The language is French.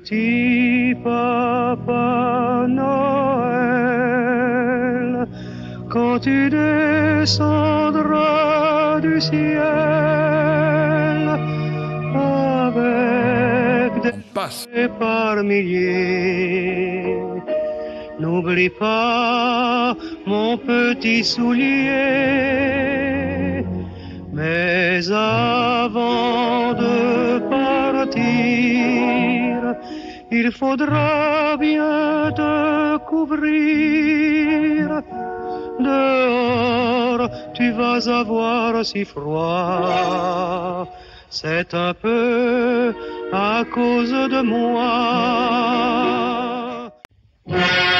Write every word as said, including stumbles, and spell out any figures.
Petit Papa Noël, quand tu descendras du ciel avec des bouquets par milliers, n'oublie pas mon petit soulier. Mais avant de partir, il faudra bien te couvrir. Dehors, tu vas avoir si froid. C'est un peu à cause de moi.